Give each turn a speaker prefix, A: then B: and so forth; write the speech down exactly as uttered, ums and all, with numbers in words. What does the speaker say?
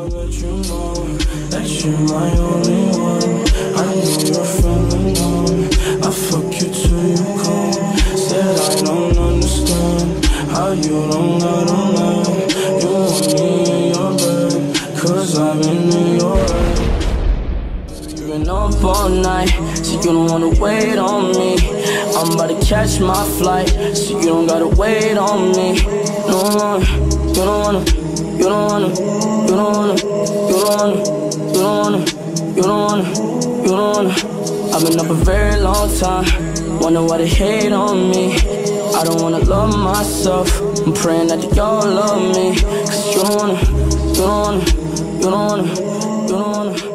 A: let you know that you're my only one. I know you're feeling numb. I fuck you till you come. Said I don't understand how you don't gotta know. You want me in your bed, cause I've been in your head. You've been up all night, so you don't wanna wait on me. I'm about to catch my flight, so you don't gotta wait on me. No, you don't wanna, you don't wanna, you don't wanna, you don't wanna, you don't wanna, you don't wanna, you don't wanna. I've been up a very long time, wonder why they hate on me. I don't wanna love myself, I'm praying that y'all love me. Cause you don't wanna, you don't wanna, you don't wanna, you don't wanna.